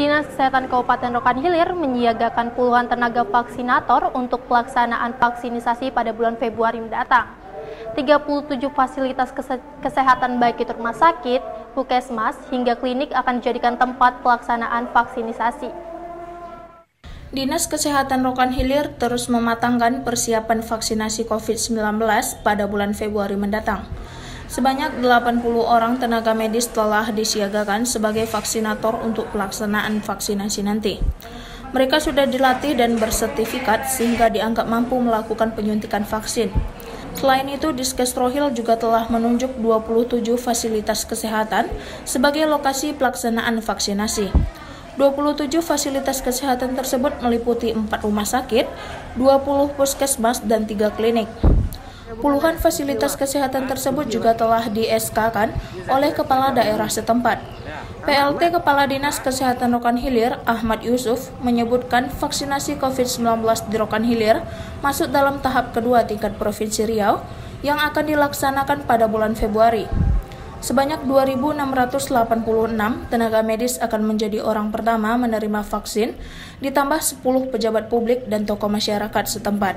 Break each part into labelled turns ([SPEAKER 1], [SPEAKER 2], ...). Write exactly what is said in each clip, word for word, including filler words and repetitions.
[SPEAKER 1] Dinas Kesehatan Kabupaten Rokan Hilir menyiagakan puluhan tenaga vaksinator untuk pelaksanaan vaksinisasi pada bulan Februari mendatang. tiga puluh tujuh fasilitas kesehatan baik itu rumah sakit, puskesmas, hingga klinik akan dijadikan tempat pelaksanaan vaksinisasi.
[SPEAKER 2] Dinas Kesehatan Rokan Hilir terus mematangkan persiapan vaksinasi covid sembilan belas pada bulan Februari mendatang. Sebanyak delapan puluh orang tenaga medis telah disiagakan sebagai vaksinator untuk pelaksanaan vaksinasi nanti. Mereka sudah dilatih dan bersertifikat sehingga dianggap mampu melakukan penyuntikan vaksin. Selain itu, Diskes Rohil juga telah menunjuk dua puluh tujuh fasilitas kesehatan sebagai lokasi pelaksanaan vaksinasi. dua puluh tujuh fasilitas kesehatan tersebut meliputi empat rumah sakit, dua puluh puskesmas, dan tiga klinik. Puluhan fasilitas kesehatan tersebut juga telah di-S K-kan oleh kepala daerah setempat. P L T Kepala Dinas Kesehatan Rokan Hilir, Ahmad Yusuf, menyebutkan vaksinasi covid sembilan belas di Rokan Hilir masuk dalam tahap kedua tingkat Provinsi Riau yang akan dilaksanakan pada bulan Februari. Sebanyak dua ribu enam ratus delapan puluh enam tenaga medis akan menjadi orang pertama menerima vaksin, ditambah sepuluh pejabat publik dan tokoh masyarakat setempat.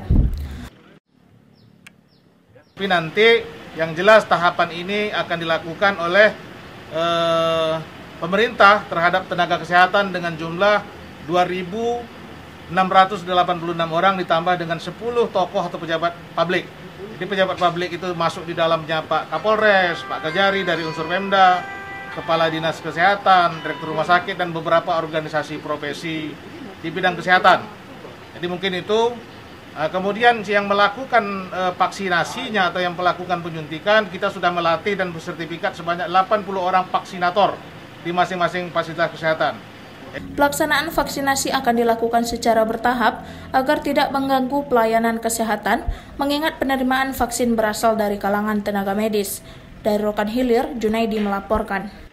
[SPEAKER 3] Tapi nanti yang jelas tahapan ini akan dilakukan oleh eh, pemerintah terhadap tenaga kesehatan dengan jumlah dua ribu enam ratus delapan puluh enam orang ditambah dengan sepuluh tokoh atau pejabat publik. Jadi pejabat publik itu masuk di dalamnya Pak Kapolres, Pak Kajari dari unsur Pemda, Kepala Dinas Kesehatan, Direktur Rumah Sakit, dan beberapa organisasi profesi di bidang kesehatan. Jadi mungkin itu. Kemudian yang melakukan vaksinasinya atau yang melakukan penyuntikan, kita sudah melatih dan bersertifikat sebanyak delapan puluh orang vaksinator di masing-masing fasilitas kesehatan.
[SPEAKER 2] Pelaksanaan vaksinasi akan dilakukan secara bertahap agar tidak mengganggu pelayanan kesehatan, mengingat penerimaan vaksin berasal dari kalangan tenaga medis. Dari Rokan Hilir, Junaidi melaporkan.